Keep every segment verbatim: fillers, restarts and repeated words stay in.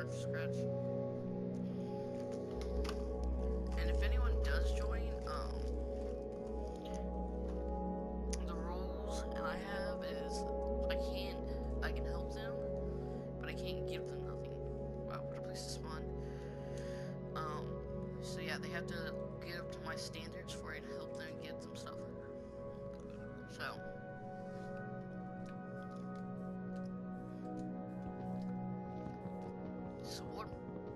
start from scratch. And if anyone does join, um, the rules and I have is I can't, I can help them, but I can't give them nothing. Wow, what a place to spawn. Um, so yeah, they have to get up to my standards for it to help them get them stuff. So. So what?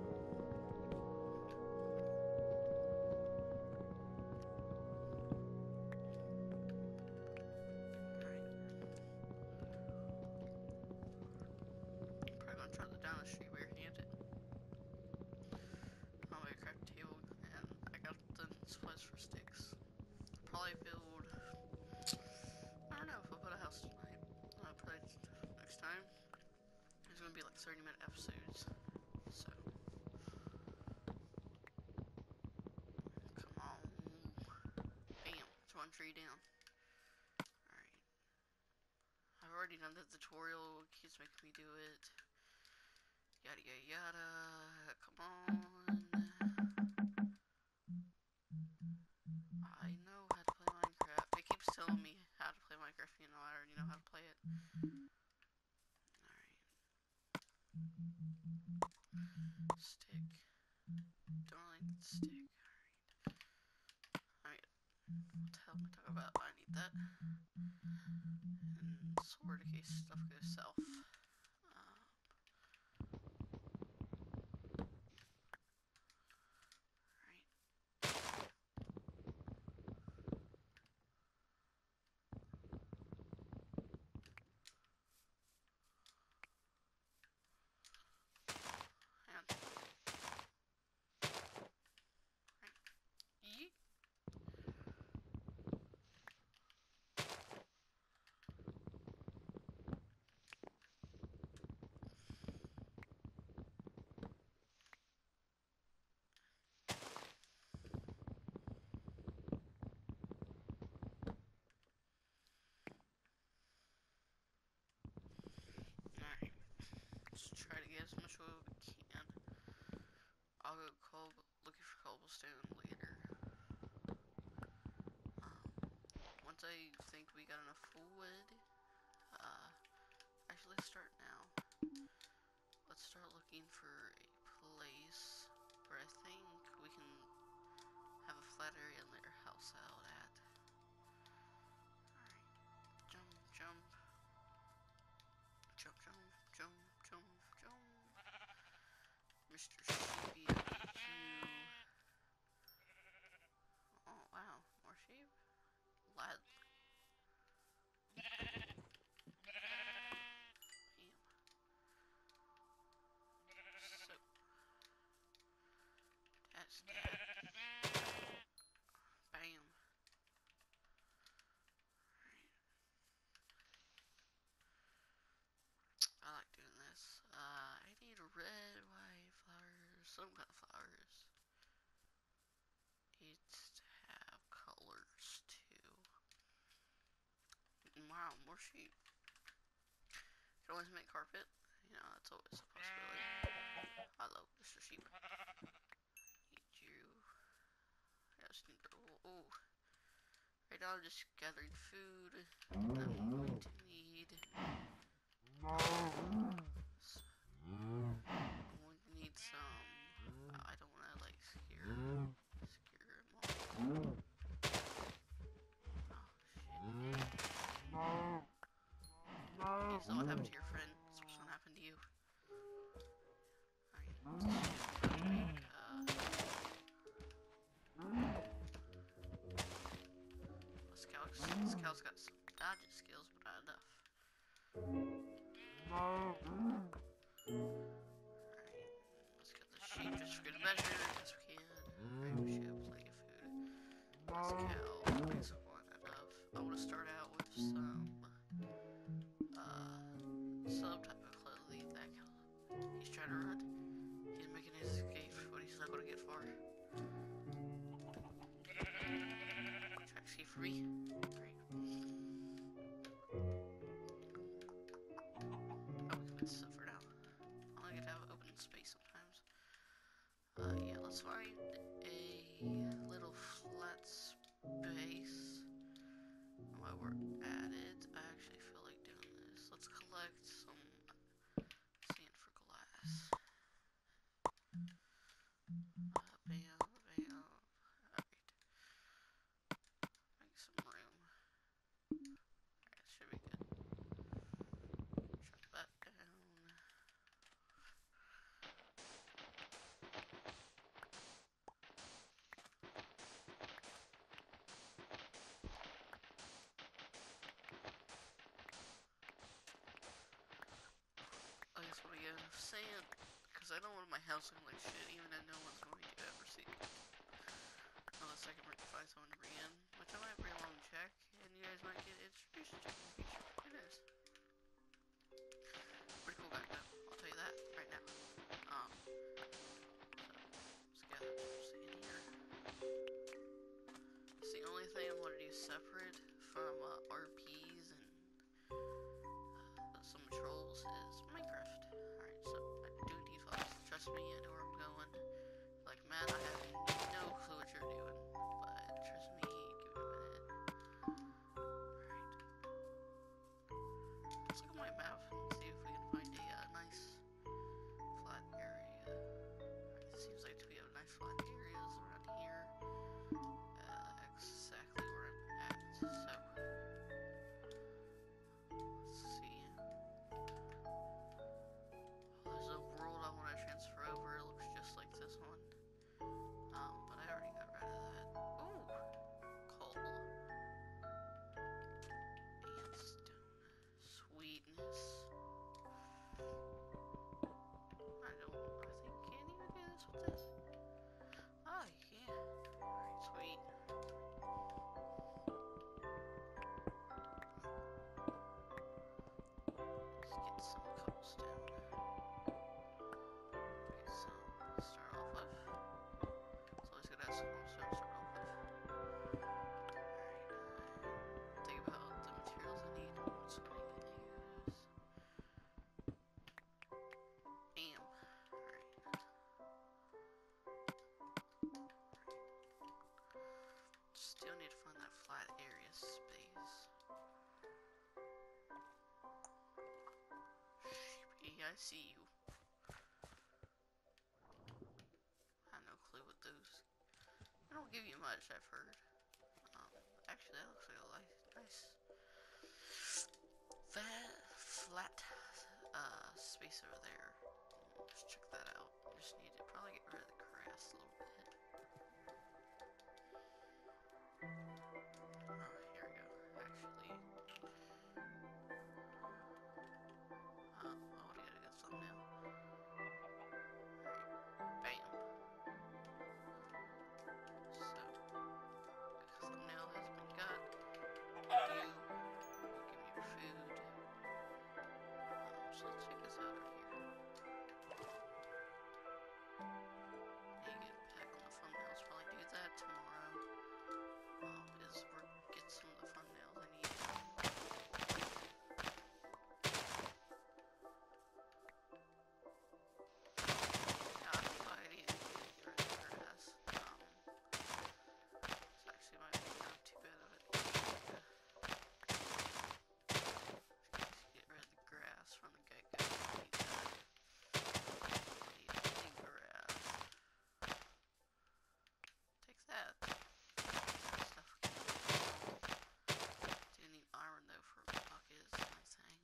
Probably gonna try the down the street barehanded. I'm gonna craft a table, and I got the supplies for sticks. Probably build. I don't know if I'll build a house tonight. Uh, probably next time. There's gonna be like thirty minute episodes. So. Come on. Bam. It's one tree down. Alright. I've already done the tutorial. It keeps making me do it. Yada yada yada. Come on. I know how to play Minecraft. It keeps telling me how to play Minecraft. You know, I already know how to play it. Alright. Stick. Don't really need the stick. Alright. Alright. What the hell am I talking about? I need that. And sword in case stuff goes south. Um, Yeet. Alright. Let's try to get as much oil as we can. I'll go cob looking for cobblestone later. Um, once I think we got enough wood, uh, actually let's start now. Let's start looking for a place where I think we can have a flat area and let our house out at. Alright, jump, jump. Jump, jump, jump, jump, jump. Mister Sheepy, you. Oh, wow, more sheep? Lad. Damn. So. That's that. Bam. Alright. I like doing this. Uh, I need red, white flowers, some kind of flowers. Needs to have colors too. Wow, more sheep. Can always make carpet. You know, that's always a possibility. Hello, Mister Sheep. Need you. I just need to. Oh. Right now I'm just gathering food. I'm going to need. So, I'm going to need some. I don't want to like scare. Scare them all. Oh shit. Okay, so what happened to your friend? So what's gonna happen to you? Alright, let's make, uh... This cow's, this cow's got some dodging skills, but not enough. Alright, let's get the sheep just for good measure, as we can. Alright, we should have plenty of food. This cow makes one enough. I want to start out with some, uh, some type of clothing that cow. He's trying to run. He's making his escape, but he's not going to get far. Try to escape for me. Great. Oh, we can put this up for now. I want to get to have an open space sometimes. let's find a little flat space. While we're at it, I actually feel like doing this. Let's collect some sand for glass. Uh, bam, bam. Alright. Make some room. Alright, should be good. Chop that down. I guess when we get enough sand, because I don't want my house looking like shit, even though no one's going to ever see it. Unless I can find someone to bring in, which I might bring along and check, and you guys might get introduced to in the future. Who knows? Pretty cool guy though, I'll tell you that right now. Um, so, let's gather some sand here. It's the only thing I want to do separate from uh, R Ps and uh, some trolls is Minecraft. Alright, so I do need files. Trust me, I know where I'm going. Like, man, I have no clue what you're doing, but trust me, give it a minute. Alright. Let's look at my map and see if we can find a uh, nice flat area. Alright, it seems like we have nice flat areas around here. Uh, exactly where I'm at, so let's see. Oh, there's a world I want to transfer over. It looks just like this one. Um, but I already got rid of that. Ooh! Coal. And stone. Sweetness. I don't, I think, can't even do this with this. Oh, yeah. Alright, sweet. Let's get some cobblestone. Okay, so, let's start off with. It's always good to have some cobblestone to start off with. Alright, think about the materials I need. What's what I'm gonna use? Bam. Alright. Still need to find that flat area space. Sheepy, I see you. I have no clue what those. They don't give you much, I've heard. Um, actually, that looks like a nice, fat, flat, uh, space over there. Let's check that out. Just need to probably get rid of the grass a little bit. Oh, here we go. Actually, um, I want to get a good thumbnail. Alright, bam. So, thumbnail has been got. You will give me your food. Um, so let's check this out over here. You get back on the thumbnails. Probably do that tomorrow. Um, is work get some of the thumbnails I need. Yeah, I think I need to get rid of the grass. Um, it's actually might be not too bad of it. Get rid of the grass from the get-go. I need that. I need the grass. Take that. Stuff. Do need iron though for a bucket is my thing.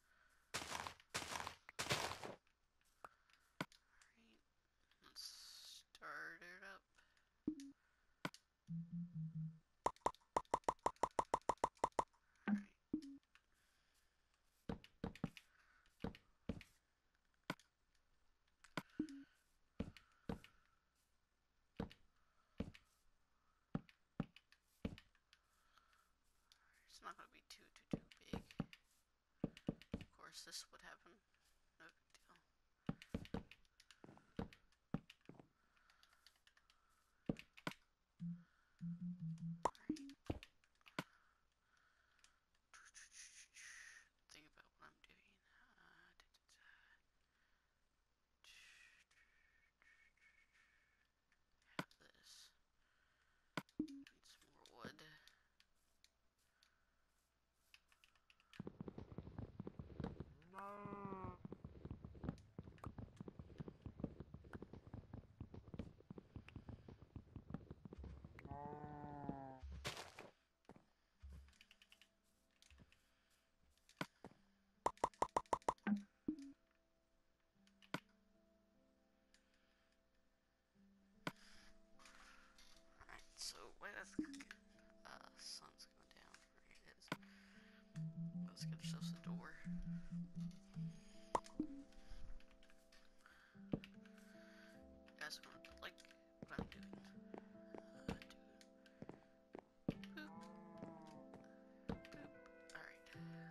Alright. Let's start it up. Alright. It's not gonna be too too too big. Of course this would happen. No big deal. Alright. Think about what I'm doing. Uh, da, da, da. Uh, sun's going down. There it is. Let's get ourselves a door. You guys want to like what I'm doing? Uh, do boop. Boop. Alright.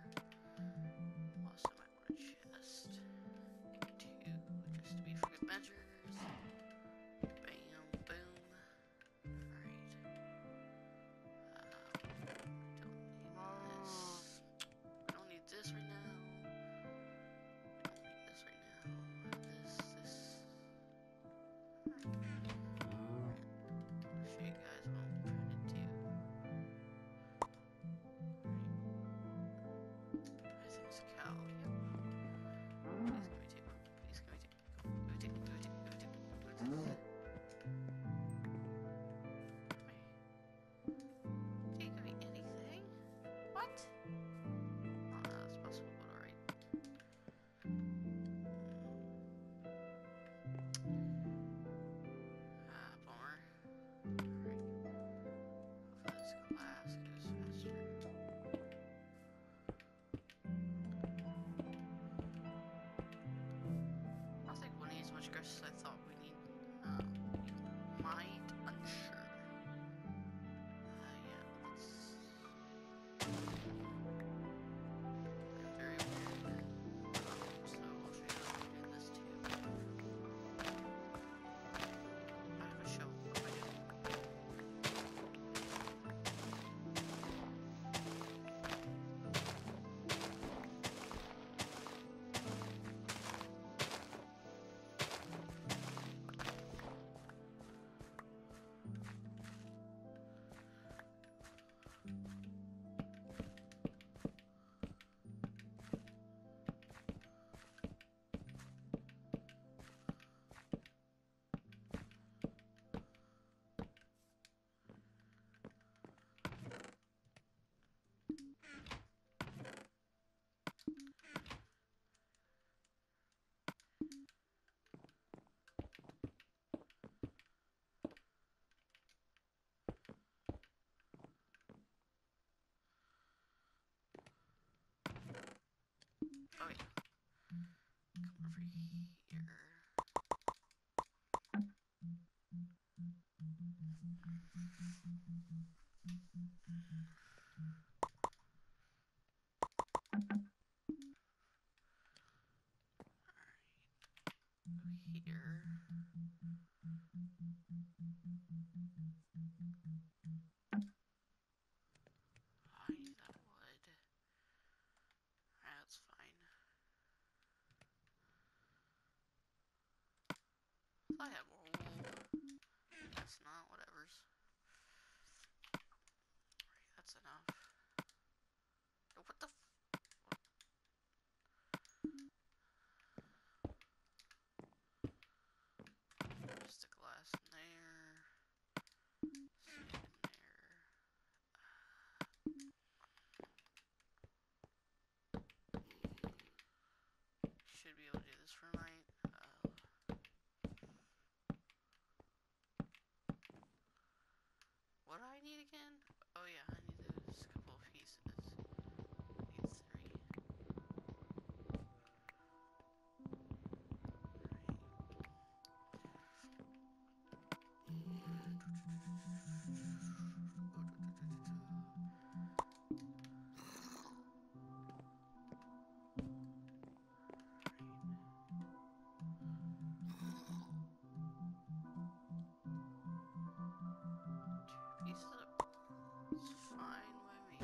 Also might want to chest. Make two just to be for good measures. Bam, boom. Alright. Uh, don't need this. We don't need this right now. We don't need this right now. This, this. Alright. Show you guys what I'm trying to do. Right. I think it's a cow. Yep. Please give me two. Please give me two. Give me two. Give me two. Give me two. Give me two. Wait. Did you give me anything? What? Oh, no, that's possible, but alright. Ah, bummer. Alright. Hopefully this glass goes faster. I don't think we need as much grass as I thought we need. Uh, we might, unsure. Uh, yeah, let's. I'm very weird. Um, so I'll show you how to do this too. I have a shovel. What do I do? Oh yeah. Come over here. Alright. Go here. I need that wood. That's fine. I have more wool. That's not whatever's. Right, that's enough. Oh, what the f- Just a glass in there. Sand in there. Should be able to do this for a night. Uh, what do I need again? Oh yeah, I need those couple of pieces. I need three. Two pieces of it's fine by me.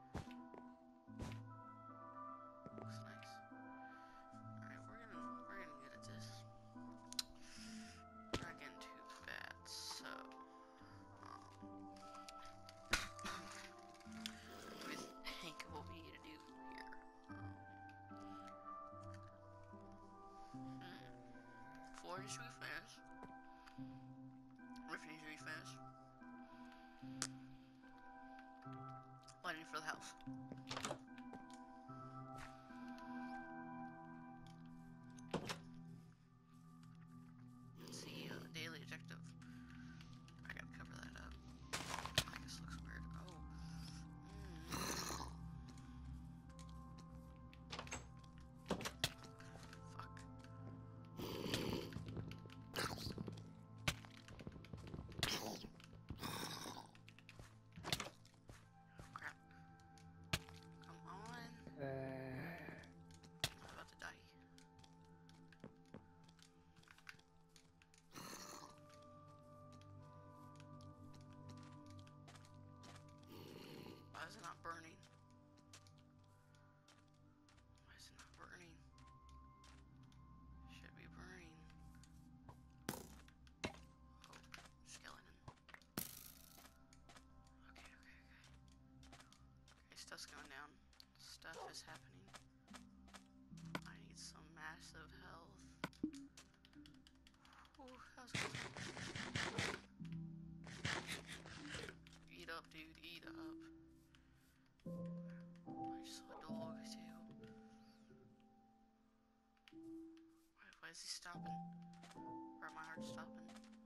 Looks nice. Alright, we're gonna we're gonna get at this. Not getting too bad, so um, what do you think what we need to do here? Um, hmm. Floor should we finish? Roofing should we finish? Lighting for the house. Let's see, uh, daily objective. I gotta cover that up. Like a is happening. I need some massive health. Ooh, that was good. Eat up, dude. Eat up. I just saw a dog, too. Why, why is he stopping? Or my heart stopping?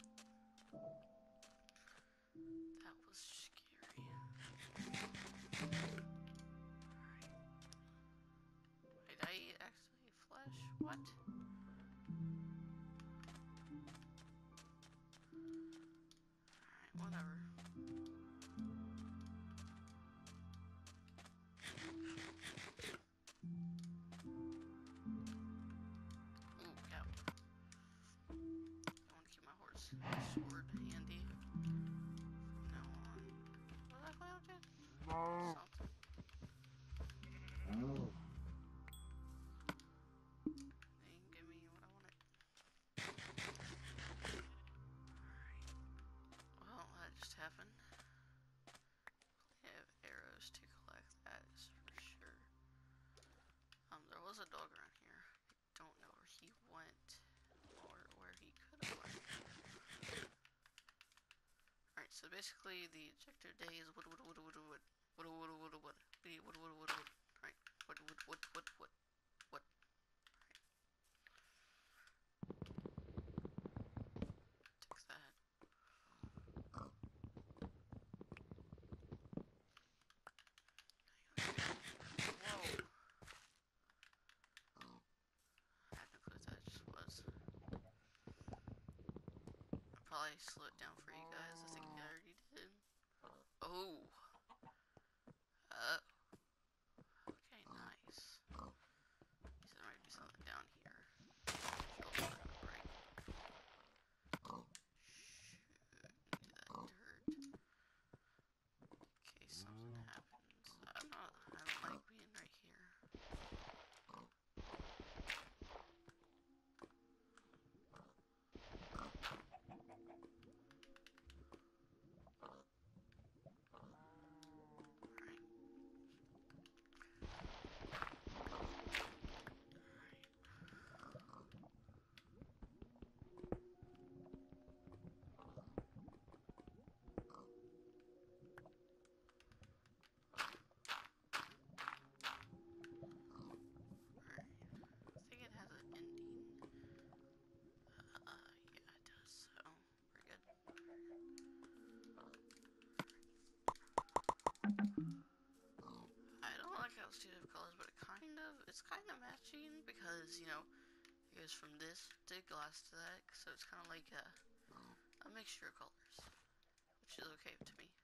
That was scary. Alright. Wait, I eat actually flesh? What? Alright, whatever. Ooh, cow. I want to keep my horse sword handy from now on. What was that clown did? Something. They didn't give me what I wanted. Alright. Well, that just happened. I have arrows to collect, that is for sure. Um, there was a dog around here. I don't know where he went, or where he could have went. Alright, so basically the objective day is what what what what what what what what what what what what what what right what what what what what what takes that. Whoa. I had no clue what that just was. I'll probably slow it down for you guys. I think I already did. Oh. Uh. Okay, nice. So there might be something down here. Should also have a break. Shoot, into that dirt. In case something happens. I'm not, I don't like being right here. I think it has an ending. Uh, yeah, it does, so we're good. I don't like how it's two different colors, but it kind of, it's kind of matching because, you know, it goes from this to glass to that, so it's kind of like a, a mixture of colors, which is okay to me.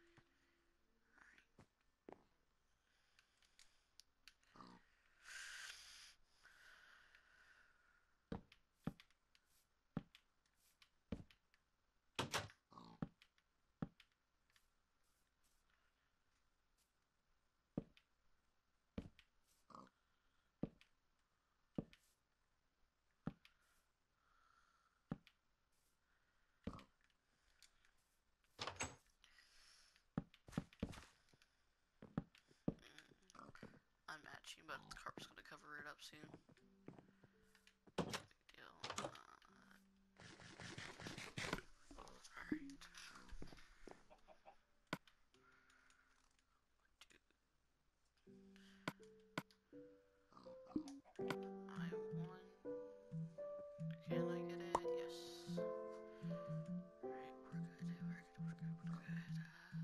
I'm matching, but the carpet's gonna cover it up soon. Big deal. Uh, Alright. I won. Can I get it? Yes. Alright, we're good, we're good, we're good, we're good.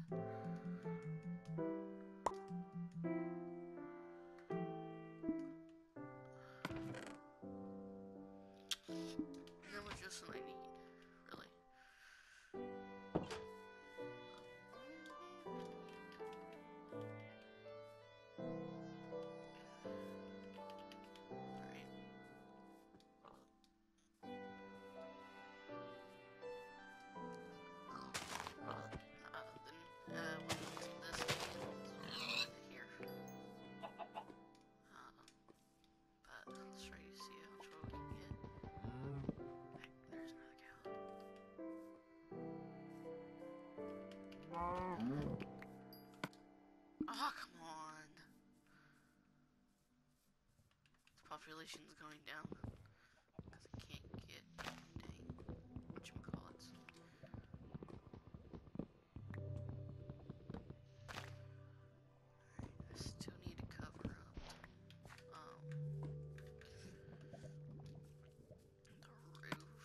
How much just I need, really. Alright. Uh, then, uh, once this ends, we'll put it here. Um, but let's try to see how much we can get. Heck, there's another cow. Oh, come on. population's going down. Because I can't get, dang, whatchamacallits. I still need to cover up, um, the roof.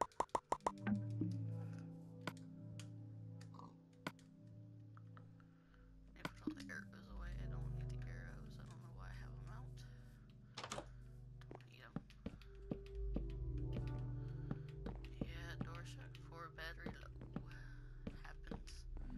Maybe put all the arrows away. I don't need the arrows. I don't know why I have them out. Don't need them. Yeah, DualShock four battery low. Happens.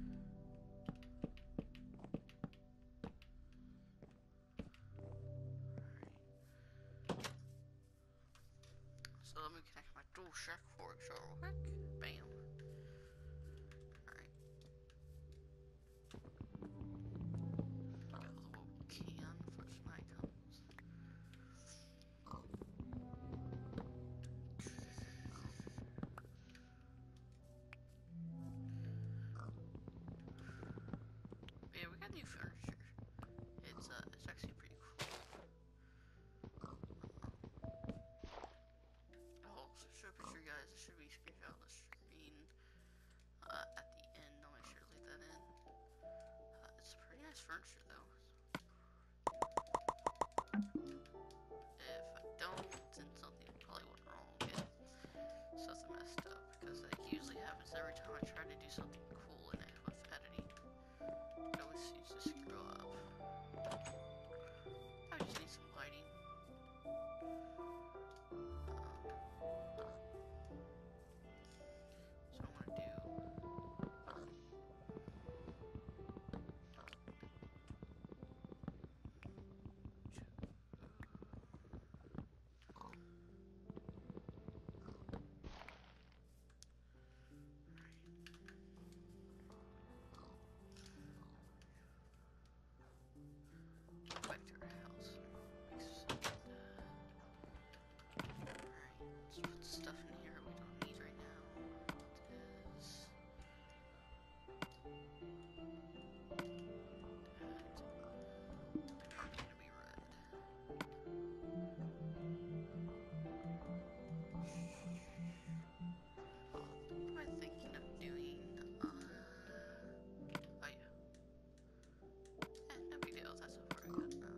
So let me connect my DualShock four real quick. Bam. Alright. Although we can for tonight comes. Yeah, we got new furniture. It's uh it's actually pretty cool. Oh, so show a picture, guys. It should be screenshot on the screen uh, at the end. I'll make sure to leave that in. Uh, it's pretty nice furniture, though. If I don't, then something probably went wrong and something messed up, because that usually happens every time I try to do something cool in it with editing. It always seems to screw up. I just need some lighting. So I'm gonna do back to our house. Mix some of that. Alright, let's put stuff in here we don't need right now. It is that. Gonna be red. What am I thinking of doing? Uh, oh yeah. Eh, no big deal. That's so far good. Uh,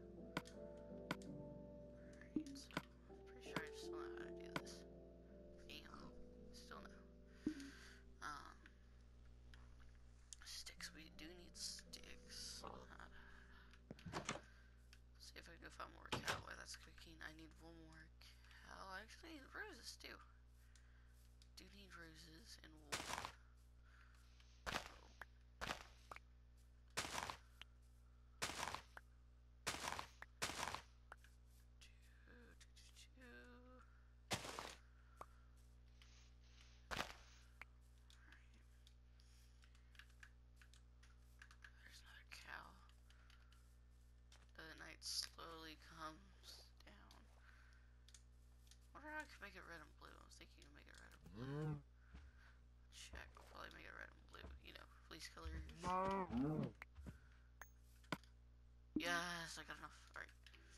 Alright, so pretty sure I still know how to do this. Damn. Still know. Um, sticks. We do need sticks. Uh, see if I can go find more cow while that's cooking. I need one more cow. I actually need roses too. Do need roses and wool. There's another cow. The night slowly comes down. Wonder how I could make it red and blue. I was thinking to make it red and blue. Check. I'll probably make it red and blue. You know, fleece colors. Yes, I got enough. Alright.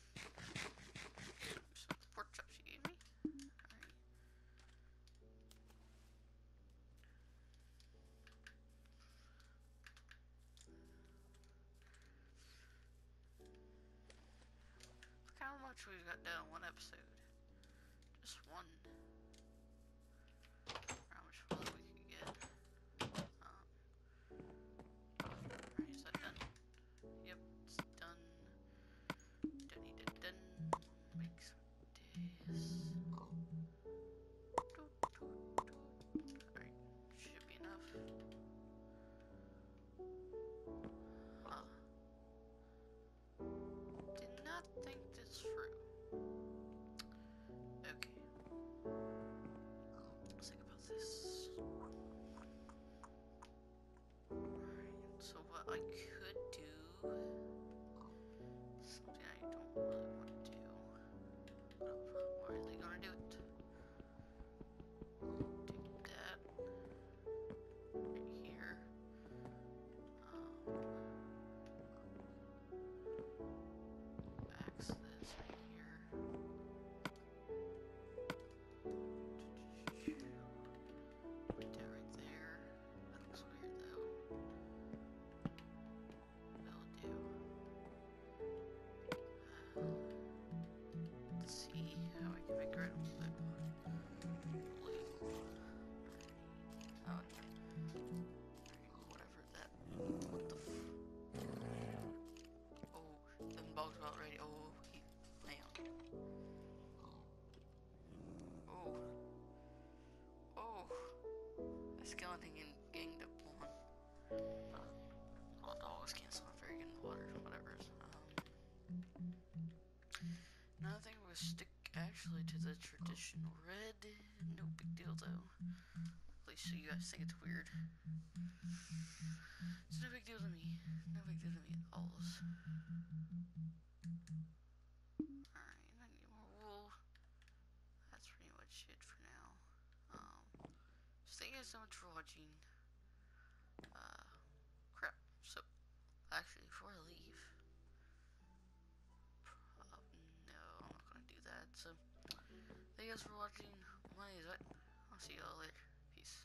Some pork chops you gave me. Alright. Look how much we got done in one episode. Just one. How much further we can get. Um, Alright, is that done? Yep, it's done. Dunny dun dun. Make some days. Alright, should be enough. Huh. Did not think this through. Okay. Let's think about this. Alright, so what I could do, something I don't really want to do, but I'm really gonna do it. Do that right here. Um, axe this right here. mouse can't swim very good in the water. Whatever. Um, another thing was stick actually to the traditional red. No big deal though. At least so you guys think it's weird. It's no big deal to me. No big deal to me at all. Alright, I need more wool. That's pretty much it for now. Um, so thank you guys so much for watching. Uh, crap. So, actually, before I leave, uh, no, I'm not gonna do that. So, thank you guys for watching. My name is Ed. I'll see y'all later. Peace.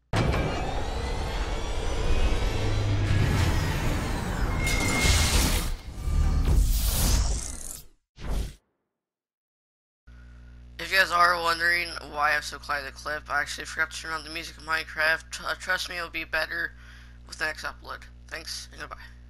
If you guys are wondering why I'm so quiet in the clip, I actually forgot to turn on the music in Minecraft. Uh, trust me, it'll be better with the next upload. Thanks, and goodbye.